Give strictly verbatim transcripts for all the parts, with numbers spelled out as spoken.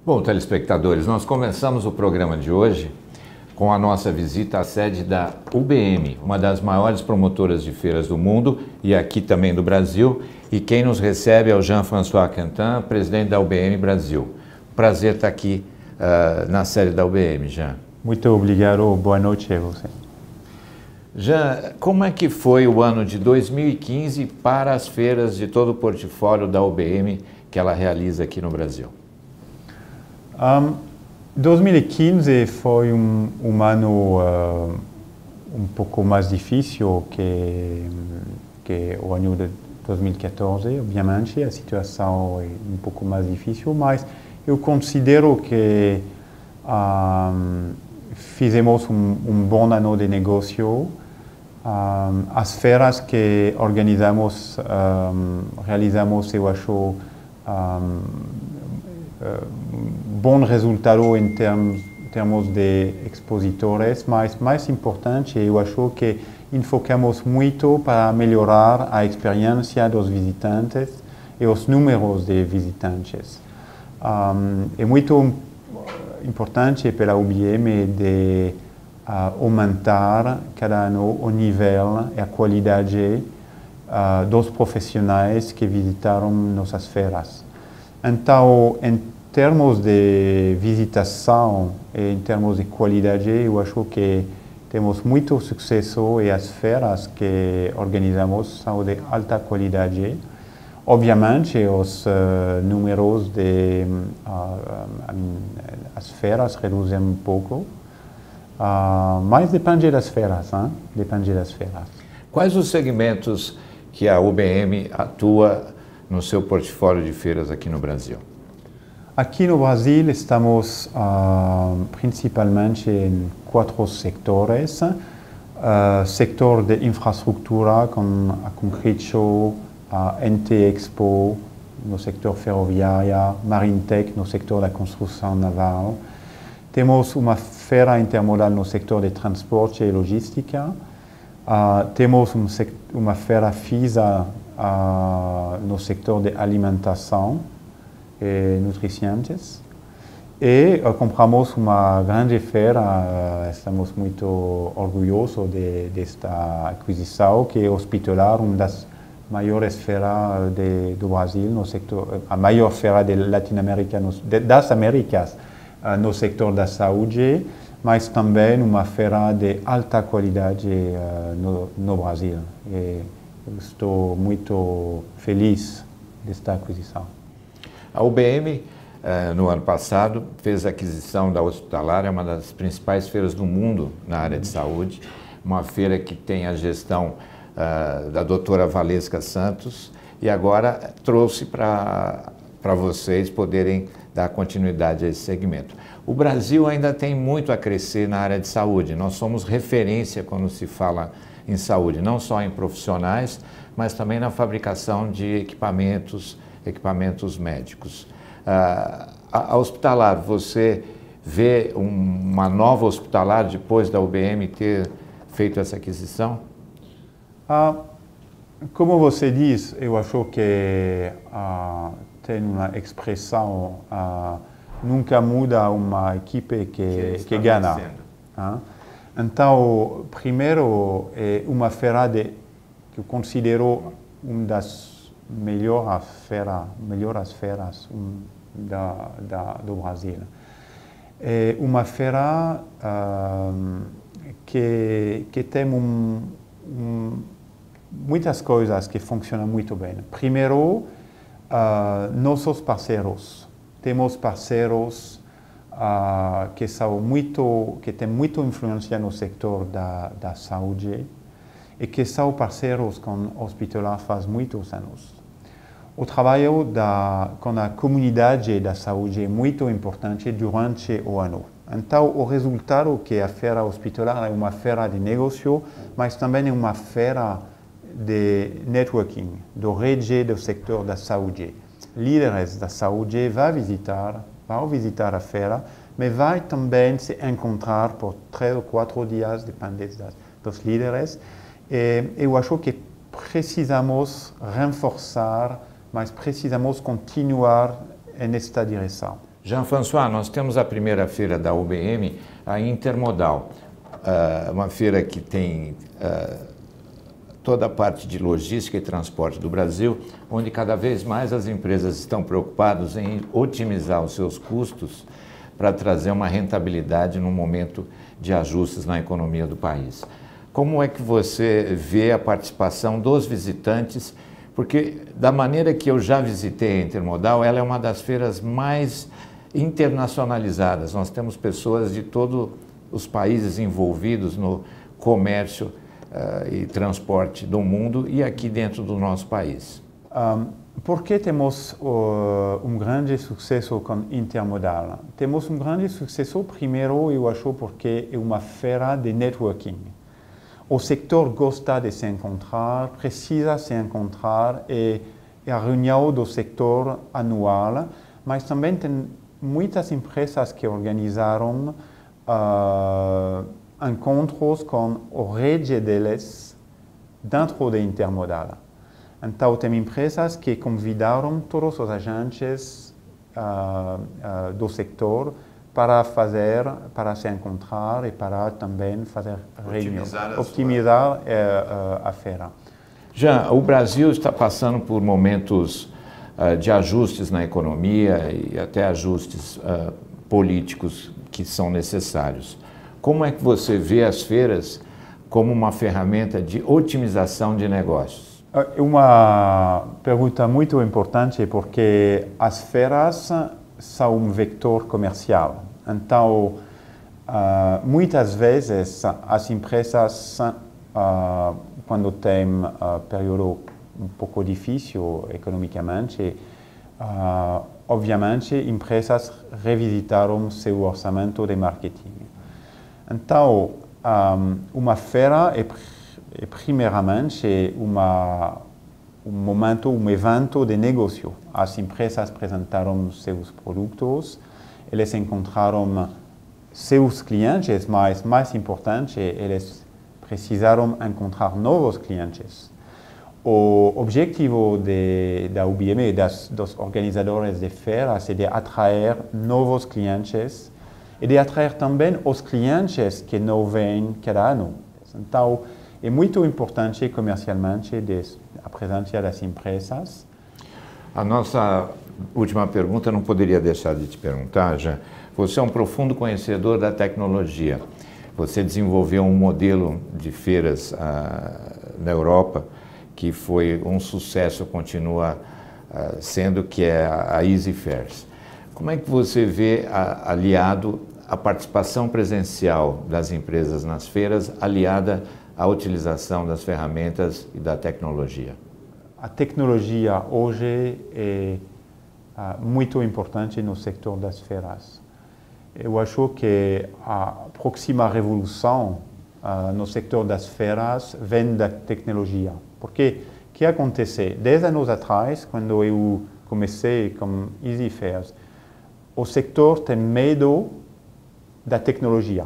Bom, telespectadores, nós começamos o programa de hoje com a nossa visita à sede da U B M, uma das maiores promotoras de feiras do mundo e aqui também do Brasil. E quem nos recebe é o Jean-François Quentin, presidente da U B M Brasil. Prazer estar aqui uh, na sede da U B M, Jean. Muito obrigado, boa noite a você. Jean, como é que foi o ano de dois mil e quinze para as feiras de todo o portfólio da U B M que ela realiza aqui no Brasil? Um, dois mil e quinze foi um, um ano uh, um pouco mais difícil que, que o ano de dois mil e quatorze, obviamente, a situação é um pouco mais difícil, mas eu considero que um, fizemos um, um bom ano de negócio. Um, as feiras que organizamos, um, realizamos, eu acho, um, uh, bom resultado em termos, termos de expositores, mas mais importante, eu acho que enfocamos muito para melhorar a experiência dos visitantes e os números de visitantes. Um, é muito importante para a U B M de uh, aumentar cada ano o nível e a qualidade uh, dos profissionais que visitaram nossas feiras. Então, em termos de visitação e em termos de qualidade, eu acho que temos muito sucesso e as feiras que organizamos são de alta qualidade. Obviamente, os uh, números de uh, um, as feiras reduzem um pouco, uh, mas depende das feiras, hein? Depende das feiras. Quais os segmentos que a U B M atua no seu portfólio de feiras aqui no Brasil? Aqui no Brasil estamos uh, principalmente em quatro sectores. Uh, sector de infraestrutura com a Concrete Show, a N T Expo no sector ferroviário, Marintec no sector da construção naval. Temos uma feira intermodal no sector de transporte e logística. Uh, temos um uma feira FISA uh, no sector de alimentação e nutrientes. E uh, compramos uma grande feira, uh, estamos muito orgulhosos de, desta aquisição, que é Hospitalar, uma das maiores feiras de, do Brasil, no sector, a maior feira de Latinoamérica, de, das Américas, uh, no sector da saúde, mas também uma feira de alta qualidade uh, no, no Brasil. E eu estou muito feliz desta aquisição. A U B M, eh, no ano passado, fez a aquisição da Hospitalar, é uma das principais feiras do mundo na área de saúde, uma feira que tem a gestão uh, da doutora Valesca Santos, e agora trouxe para para vocês poderem dar continuidade a esse segmento. O Brasil ainda tem muito a crescer na área de saúde, nós somos referência quando se fala em saúde, não só em profissionais, mas também na fabricação de equipamentos, equipamentos médicos. Uh, a, a Hospitalar, você vê um, uma nova Hospitalar depois da U B M ter feito essa aquisição? Uh, como você diz, eu acho que uh, tem uma expressão, uh, nunca muda uma equipe que, que, que ganha. Uh, então, primeiro, é uma feira de, que eu considero uma das melhores feiras, melhores feiras um, da, da, do Brasil. É uma feira uh, que, que tem um, um, muitas coisas que funcionam muito bem. Primeiro, uh, nossos parceiros. Temos parceiros uh, que são muito, que têm muita influência no setor da, da saúde e que são parceiros com o Hospitalar faz muitos anos. O trabalho da, com a comunidade da saúde é muito importante durante o ano. Então, o resultado que a feira Hospitalar é uma feira de negócio, mas também é uma feira de networking, do rede do setor da saúde. Líderes da saúde vão visitar, vão visitar a feira, mas vai também se encontrar por três ou quatro dias, depende dos líderes. E eu acho que precisamos reforçar, mas precisamos continuar nesta direção. Jean-François, nós temos a primeira feira da U B M, a Intermodal, uh, uma feira que tem uh, toda a parte de logística e transporte do Brasil, onde cada vez mais as empresas estão preocupadas em otimizar os seus custos para trazer uma rentabilidade num momento de ajustes na economia do país. Como é que você vê a participação dos visitantes? Porque da maneira que eu já visitei a Intermodal, ela é uma das feiras mais internacionalizadas. Nós temos pessoas de todos os países envolvidos no comércio uh, e transporte do mundo e aqui dentro do nosso país. Um, por que temos uh, um grande sucesso com Intermodal? Temos um grande sucesso, primeiro, eu acho, porque é uma feira de networking. O setor gosta de se encontrar, precisa se encontrar, e é a reunião do setor anual, mas também tem muitas empresas que organizaram uh, encontros com a rede deles dentro da Intermodal. Então, tem empresas que convidaram todos os agentes uh, uh, do setor para fazer, para se encontrar e para também fazer reuniões, optimizar uh, uh, a feira. Jean, o Brasil está passando por momentos uh, de ajustes na economia e até ajustes uh, políticos que são necessários. Como é que você vê as feiras como uma ferramenta de otimização de negócios? É uma pergunta muito importante porque as feiras são um vetor comercial. Então, uh, muitas vezes as empresas, uh, quando têm um uh, período um pouco difícil economicamente, uh, obviamente, empresas revisitaram seu orçamento de marketing. Então, um, uma feira é, é primeiramente uma, um momento, um evento de negócio. As empresas apresentaram seus produtos, eles encontraram seus clientes, mas mais importante, eles precisaram encontrar novos clientes. O objetivo de, da U B M e das, dos organizadores de feiras é de atrair novos clientes e de atrair também os clientes que não vêm cada ano. Então, é muito importante comercialmente a presença das empresas. A nossa última pergunta não poderia deixar de te perguntar, Jean. Você é um profundo conhecedor da tecnologia. Você desenvolveu um modelo de feiras ah, na Europa que foi um sucesso, continua ah, sendo, que é a Easy Fairs. Como é que você vê a, aliado a participação presencial das empresas nas feiras, aliada à utilização das ferramentas e da tecnologia? A tecnologia hoje é uh, muito importante no setor das feiras. Eu acho que a próxima revolução uh, no setor das feiras vem da tecnologia. Porque o que acontece? Dez anos atrás, quando eu comecei com Easy Fairs, o setor tem medo da tecnologia.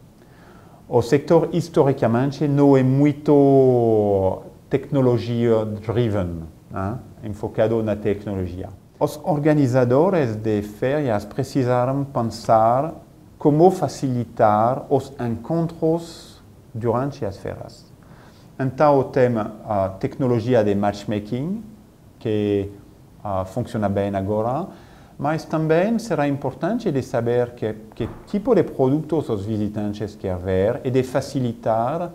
O setor, historicamente, não é muito tecnologia-driven, né? Enfocado na tecnologia. Os organizadores de feiras precisaram pensar como facilitar os encontros durante as feiras. Então, tem a tecnologia de matchmaking, que uh, funciona bem agora, mas também será importante de saber que, que tipo de produtos os visitantes querem ver e de facilitar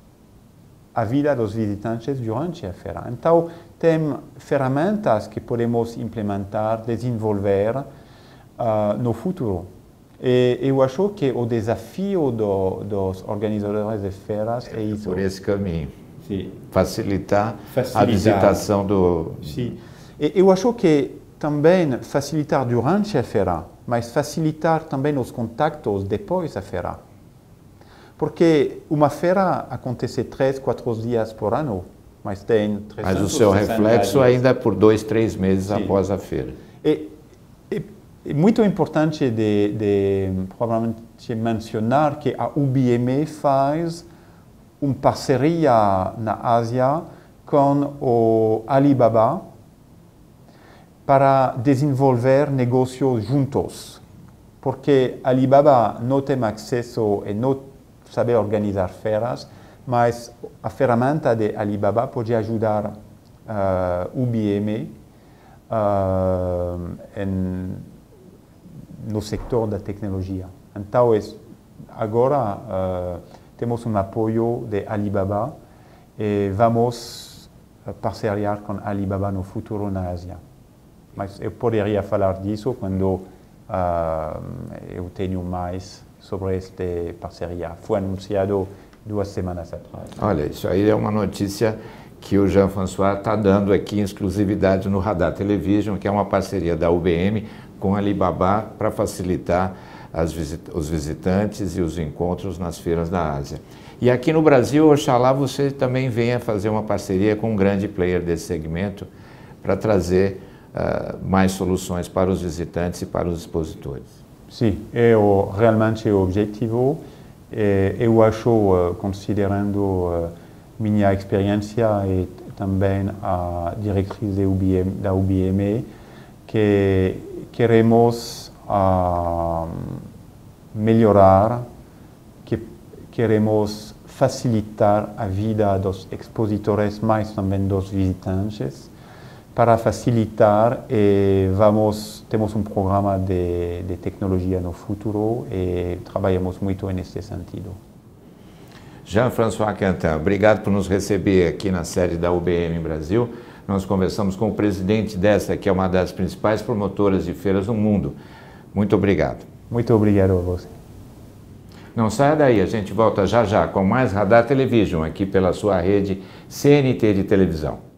a vida dos visitantes durante a feira. Então, tem ferramentas que podemos implementar, desenvolver uh, no futuro. E eu acho que o desafio do, dos organizadores de feiras é, é isso. Por esse caminho. Sim. Facilitar, Facilitar a visitação do... Sim. E eu acho que também facilitar durante a feira, mas facilitar também os contatos depois da feira. Porque uma feira acontece três, quatro dias por ano, mas tem trezentos Mas o seu reflexo dias. ainda é por dois, três meses Sim. após a feira. E, e, é muito importante de, de provavelmente mencionar que a U B M faz uma parceria na Ásia com o Alibaba para desenvolver negócios juntos. Porque Alibaba não tem acesso e não sabe organizar feiras, mas a ferramenta de Alibaba pode ajudar uh, U B M uh, em, no setor da tecnologia. Então, agora uh, temos um apoio de Alibaba e vamos parceriar com Alibaba no futuro na Ásia. Mas eu poderia falar disso quando uh, eu tenho mais sobre esta parceria. Foi anunciado duas semanas atrás. Olha, isso aí é uma notícia que o Jean-François está dando aqui em exclusividade no Radar Television, que é uma parceria da U B M com a Alibaba para facilitar as visit os visitantes e os encontros nas feiras da Ásia. E aqui no Brasil, oxalá você também venha fazer uma parceria com um grande player desse segmento para trazer uh, mais soluções para os visitantes e para os expositores. Sim, é o, realmente o objetivo. E eu acho, considerando minha experiência e também a diretriz da U B M, da U B M, que queremos uh, melhorar, que queremos facilitar a vida dos expositores, mas também dos visitantes, para facilitar e vamos, temos um programa de, de tecnologia no futuro e trabalhamos muito nesse sentido. Jean-François Quentin, obrigado por nos receber aqui na sede da U B M Brasil. Nós conversamos com o presidente dessa, que é uma das principais promotoras de feiras do mundo. Muito obrigado. Muito obrigado a você. Não saia daí, a gente volta já já com mais Radar Television aqui pela sua rede C N T de televisão.